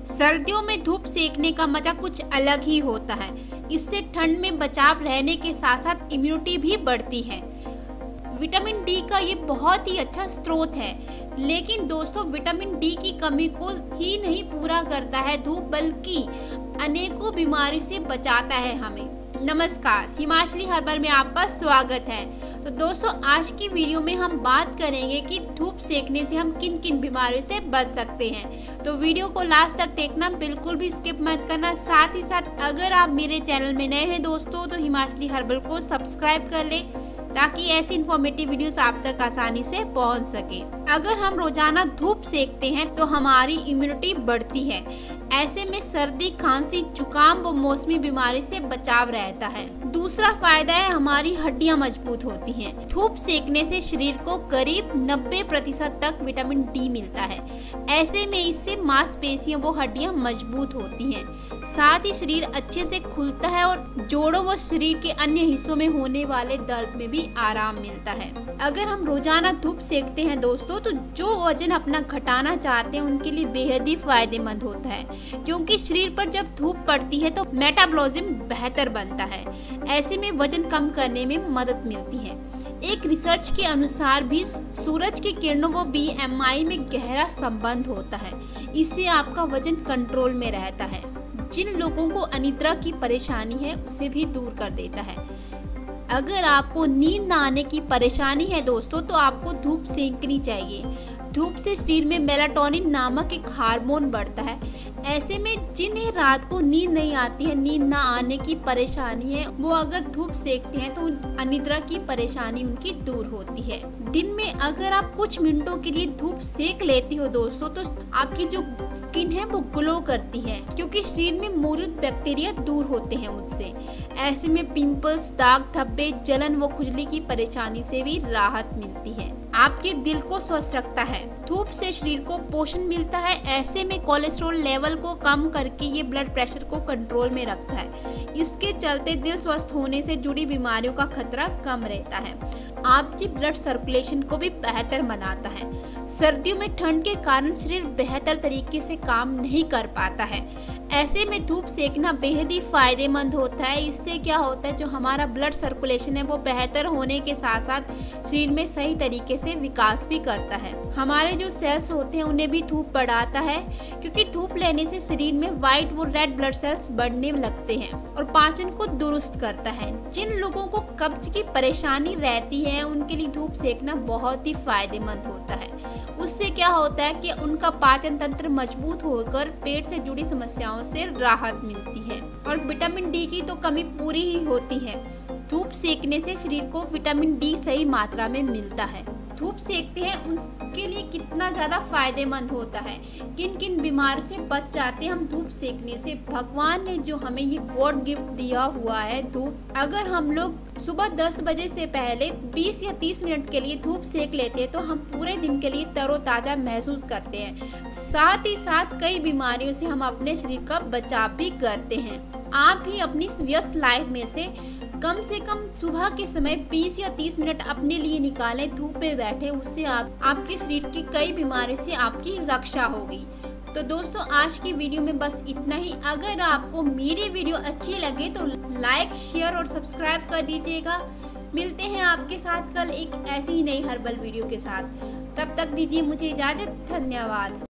सर्दियों में धूप सेकने का मजा कुछ अलग ही होता है। इससे ठंड में बचाव रहने के साथ साथ इम्यूनिटी भी बढ़ती है। विटामिन डी का ये बहुत ही अच्छा स्रोत है। लेकिन दोस्तों, विटामिन डी की कमी को ही नहीं पूरा करता है धूप, बल्कि अनेकों बीमारी से बचाता है हमें। नमस्कार, हिमाचली हर्बल में आपका स्वागत है। तो दोस्तों, आज की वीडियो में हम बात करेंगे कि धूप सेकने से हम किन किन बीमारियों से बच सकते हैं। तो वीडियो को लास्ट तक देखना, बिल्कुल भी स्किप मत करना। साथ ही साथ अगर आप मेरे चैनल में नए हैं दोस्तों, तो हिमाचली हर्बल को सब्सक्राइब कर ले ताकि ऐसी इन्फॉर्मेटिव वीडियोस आप तक आसानी से पहुंच सके। अगर हम रोजाना धूप सेकते हैं तो हमारी इम्यूनिटी बढ़ती है। ऐसे में सर्दी, खांसी, जुकाम व मौसमी बीमारी से बचाव रहता है। दूसरा फायदा है, हमारी हड्डियां मजबूत होती हैं। धूप सेकने से शरीर को करीब 90% तक विटामिन डी मिलता है। ऐसे में इससे मांसपेशियां व हड्डियां मजबूत होती हैं। साथ ही शरीर अच्छे से खुलता है और जोड़ों व शरीर के अन्य हिस्सों में होने वाले दर्द में भी आराम मिलता है। अगर हम रोजाना धूप सेकते हैं दोस्तों, तो जो वजन अपना घटाना चाहते हैं उनके लिए बेहद ही फायदेमंद होता है, क्योंकि शरीर पर जब धूप पड़ती है तो मेटाबॉलिज्म बेहतर बनता है। ऐसे में वजन कम करने में मदद मिलती है। एक रिसर्च के अनुसार भी सूरज की किरणों व BMI में गहरा संबंध होता है। इससे आपका वजन कंट्रोल में रहता है। जिन लोगों को अनिद्रा की परेशानी है उसे भी दूर कर देता है। अगर आपको नींद न आने की परेशानी है दोस्तों, तो आपको धूप सेकनी चाहिए। धूप से शरीर में मेलाटोनिन नामक एक हार्मोन बढ़ता है। ऐसे में जिन्हें रात को नींद नहीं आती है, नींद ना आने की परेशानी है, वो अगर धूप सेकते हैं तो अनिद्रा की परेशानी उनकी दूर होती है। दिन में अगर आप कुछ मिनटों के लिए धूप सेक लेती हो दोस्तों, तो आपकी जो स्किन है वो ग्लो करती है, क्योंकि शरीर में मौजूद बैक्टीरिया दूर होते हैं उससे। ऐसे में पिंपल्स, दाग धब्बे, जलन व खुजली की परेशानी से भी राहत मिलती है। आपके दिल को स्वस्थ रखता है। धूप से शरीर को पोषण मिलता है। ऐसे में कोलेस्ट्रॉल लेवल को कम करके ये ब्लड प्रेशर को कंट्रोल में रखता है। इसके चलते दिल स्वस्थ होने से जुड़ी बीमारियों का खतरा कम रहता है। आपकी ब्लड सर्कुलेशन को भी बेहतर बनाता है। सर्दियों में ठंड के कारण शरीर बेहतर तरीके से काम नहीं कर पाता है। ऐसे में धूप सेकना बेहद ही फायदेमंद होता है। इससे क्या होता है, जो हमारा ब्लड सर्कुलेशन है वो बेहतर होने के साथ साथ शरीर में सही तरीके से विकास भी करता है। हमारे जो सेल्स होते हैं उन्हें भी धूप बढ़ाता है, क्योंकि धूप लेने से शरीर में व्हाइट व रेड ब्लड सेल्स बढ़ने लगते हैं और पाचन को दुरुस्त करता है। जिन लोगों को कब्ज की परेशानी रहती है उनके लिए धूप सेकना बहुत ही फायदेमंद होता है। उससे क्या होता है कि उनका पाचन तंत्र मजबूत होकर पेट से जुड़ी समस्याओं से राहत मिलती है। और विटामिन डी की तो कमी पूरी ही होती है। धूप सेकने से शरीर को विटामिन डी सही मात्रा में मिलता है। धूप सेकते हैं उनके लिए कितना ज़्यादा फायदेमंद होता है, किन किन बीमारी से बच जाते हैं हम धूप सेकने से। भगवान ने जो हमें ये गॉड गिफ्ट दिया हुआ है धूप, अगर हम लोग सुबह 10 बजे से पहले 20 या 30 मिनट के लिए धूप सेक लेते हैं तो हम पूरे दिन के लिए तरोताज़ा महसूस करते हैं। साथ ही साथ कई बीमारियों से हम अपने शरीर का बचाव भी करते हैं। आप भी अपनी व्यस्त लाइफ में से कम सुबह के समय 20 या 30 मिनट अपने लिए निकालें, धूप में बैठे। उससे आपके शरीर की कई बीमारियों से आपकी रक्षा होगी। तो दोस्तों, आज की वीडियो में बस इतना ही। अगर आपको मेरी वीडियो अच्छी लगे तो लाइक, शेयर और सब्सक्राइब कर दीजिएगा। मिलते हैं आपके साथ कल एक ऐसी ही नई हर्बल वीडियो के साथ। तब तक दीजिए मुझे इजाजत। धन्यवाद।